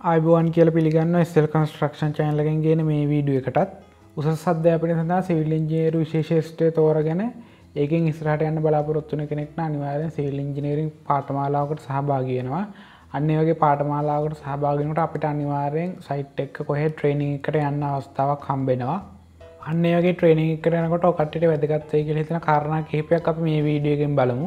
ආයිබෝවන් කියලා පිළිගන්නවා slconstruction channel එකෙන් ගේන මේ වීඩියෝ එකටත් උසස් අධ්‍යාපනය සඳහා සිවිල් ඉංජිනේරු විශේෂ ශ්‍රේෂ්ඨය තෝරාගෙන ඒකෙන් ඉස්සරහට යන්න බලාපොරොත්තු වෙන කෙනෙක් නම් අනිවාර්යෙන් සිවිල් ඉංජිනේරින් පාඨමාලාවකට සහභාගී වෙනවා. අන්න ඒ වගේ පාඨමාලාවකට සහභාගී වෙනකොට අපිට අනිවාර්යෙන් සයිට් එක කොහෙද ට්‍රේනින් එකට යන්න අවස්ථාවක් හම්බ වෙනවා. අන්න ඒ වගේ ට්‍රේනින් එකකට යනකොට ඔය කට්ටියට වැදගත් වෙයි කියලා හිතන කාරණා කිහිපයක් අපි මේ වීඩියෝ එකෙන් බලමු.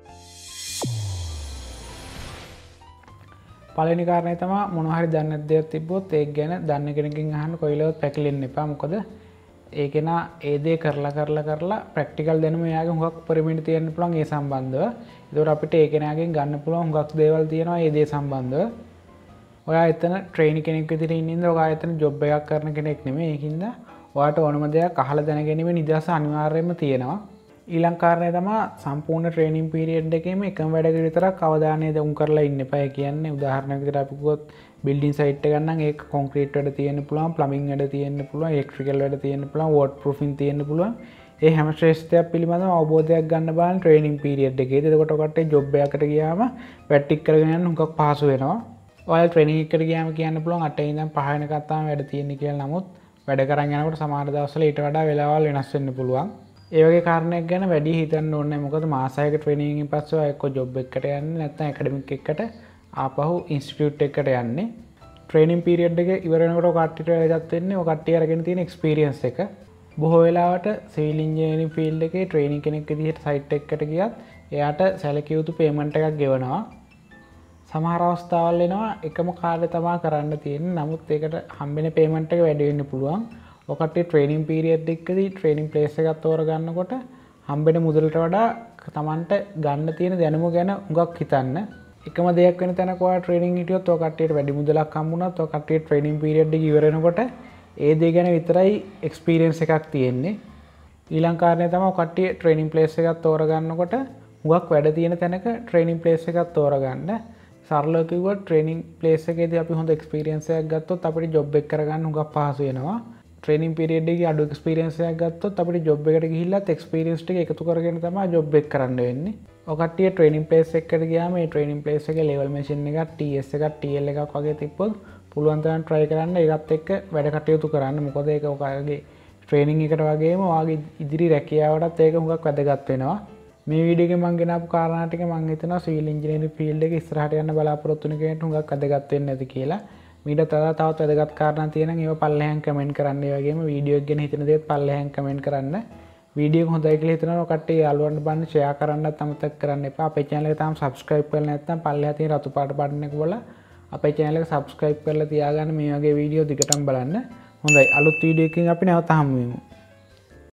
පළවෙනි කාරණේ තමයි මොනවා හරි දන්නේ නැති දෙයක් තිබ්බොත් ඒක ගැන දන්න කෙනකින් අහන්න කොයිලවත් පැකිලෙන්න එපා. මොකද ඒක නා ඒ දේ කරලා ප්‍රැක්ටිකල් දැනුම එයාගේ හුඟක් පරිමිත තියෙන්න පුළුවන් ඒ සම්බන්ධව. ඒතකොට අපිට ඒ කෙනාගෙන් ගන්න පුළුවන් හුඟක් දේවල් තියෙනවා ඒ දේ සම්බන්ධව. ඔයා එතන ට්‍රේනි කෙනෙක් විදිහට ඉන්න ඔයා එතන ජොබ් එකක් කරන කෙනෙක් නෙමෙයි. ඒකින්ද ඔයාට ඕනම දෙයක් අහලා දැනගැනීමේ නිදහස අනිවාර්යයෙන්ම තියෙනවා. ඊළඟ කාරණය තමයි සම්පූර්ණ ට්‍රේනින් පීරියඩ් එකේම එකම වැඩකට විතරක් අවධානය යොමු කරලා ඉන්න එපා. ඒ කියන්නේ උදාහරණයක් විදිහට අපි කිව්වොත් බිල්ඩින් සයිට් එක ගන්නම් ඒක කොන්ක්‍රීට් වැඩ තියෙන්න පුළුවන්, ප්ලම්බින් වැඩ තියෙන්න පුළුවන්, ඉලෙක්ට්‍රිකල් වැඩ තියෙන්න පුළුවන්, වෝටර් ප්‍රූෆින් තියෙන්න පුළුවන්. ඒ හැම ශ්‍රේෂ්ඨයක් පිළිබඳව අවබෝධයක් ගන්න බලන්න ට්‍රේනින් පීරියඩ් එකේදී. එතකොට ඔකට ජොබ් එකකට ගියාම ප්‍රැක්ටිස් කරගෙන යන්න හුඟක් පහසු වෙනවා. ඔයාලා ට්‍රේනින් එකකට ගියාම කියන්න පුළුවන් 8 ඉඳන් 5 වෙනකන් තමයි වැඩ තියෙන්නේ කියලා. නමුත් වැඩ කරන් යනකොට සමහර දවස්වල ඊට වඩා වෙලාවල් වෙනස් වෙන්න පුළුවන්. ඒ වගේ කාරණයක් ගැන වැඩි හිතන්න ඕනේ නැහැ. මොකද මාස 6ක ට්‍රේනින් එකකින් පස්සේ ඔය එක්ක ජොබ් එකකට යන්නේ නැත්නම් ඇකඩමික් එකකට ආපහු ඉන්ස්ටිටියුට් එකකට යන්නේ. ට්‍රේනින් පීරියඩ් එක ඉවර වෙනකොට ඔය කට්ටියට වැදගත් වෙන්නේ ඔය කට්ටිය අරගෙන තියෙන එක්ස්පීරියන්ස් එක. බොහෝ වෙලාවට සිවිල් ඉංජිනේරින් ෆීල්ඩ් එකේ ට්‍රේනින් කෙනෙක් විදිහට සයිට් එකකට ගියත් එයාට සැලකිය යුතු පේමන්ට් එකක් ගෙවනවා. සමහර අවස්ථාවල් එනවා එකම කාර්යය තමයි කරන්න තියෙන්නේ. නමුත් ඒකට හම්බෙන පේමන්ට් එක වැඩි වෙන්න පුළුවන්. ඔකට ට්‍රේනින් පීරියඩ් එකකදී ට්‍රේනින් ප්ලේස් එකක් තෝරගන්නකොට හම්බෙන මුදලට වඩා තමන්ට ගන්න තියෙන දැනුම ගැන උඟක් හිතන්න. එකම දෙයක් වෙන තැනක ඔයා ට්‍රේනින් හිටියොත් ඔය කට්ටියට වැඩි මුදලක් හම්බුණත් ඔය කට්ටිය ට්‍රේනින් පීරියඩ් එක ඉවර වෙනකොට ඒ දේ ගැන විතරයි එක්ස්පීරියන්ස් එකක් තියෙන්නේ. ඊළඟ කාරණේ තමයි ඔය කට්ටිය ට්‍රේනින් ප්ලේස් එකක් තෝරගන්නකොට උඟක් වැඩ තියෙන තැනක ට්‍රේනින් ප්ලේස් එකක් තෝරගන්න. සරලව කිව්වොත් ට්‍රේනින් ප්ලේස් එකේදී අපි හොඳ එක්ස්පීරියන්ස් එකක් ගත්තොත් අපිට ජොබ් එක කරගන්න උඟක් පහසු වෙනවා. ට්‍රේනින් පීරියඩ් එකේ අඩු එක්ස්පීරියන්ස් එකක් ගත්තොත් අපිට ජොබ් එකට ගිහිල්ලත් එක්ස්පීරියන්ස් ටික එකතු කරගෙන තමයි ජොබ් එක කරන්න වෙන්නේ. ඔය කට්ටිය ට්‍රේනින් ප්ලේස් එකකට ගියාම මේ ට්‍රේනින් ප්ලේස් එකේ ලෙවල් මැෂින් එකක්, TS එකක්, TL එකක් වගේ තිබ්බොත් පුළුවන් තරම් try කරන්න ඒකත් එක්ක වැඩ කටයුතු කරන්න. මොකද ඒක ඔයගේ ට්‍රේනින් එකට වගේම ඔයාගේ ඉදිරි රැකියාවටත් ඒක හුඟක් වැදගත් වෙනවා. මේ වීඩියෝ එකේ මම ගෙනාපු කාරණා ටික මම හිතනවා සිවිල් ඉංජිනේරින් ෆීල්ඩ් එකේ ඉස්සරහට යන්න බලාපොරොත්තු වෙන කෙනෙක්ට හුඟක් වැදගත් වෙන්නේ නැති කියලා. මීට තවත් වැදගත් කාරණා තියෙනවා. ඒවා පල්ලෙහාන් කමෙන්ට් කරන්න. ඒ වගේම වීඩියෝ එක ගැන හිතන දේත් පල්ලෙහාන් කමෙන්ට් කරන්න. වීඩියෝ එක හොඳයි කියලා හිතනවා කට්ටිය යාළුවන්ට බලන්න ෂෙයා කරන්නත් අමතක කරන්න එපා. අපේ channel එක තාම subscribe කරලා නැත්නම් පල්ලෙහා තියෙන රතු පාට බටන් එක බලලා අපේ channel එක subscribe කරලා තියාගන්න. මේ වගේ වීඩියෝ දිගටම බලන්න. හොඳයි අලුත් වීඩියෝ එකකින් අපි නැවත හමු වෙමු.